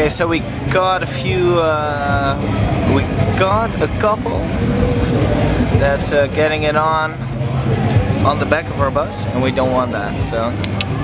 Okay, so we got a few, we got a couple that's getting it on the back of our bus, and we don't want that, so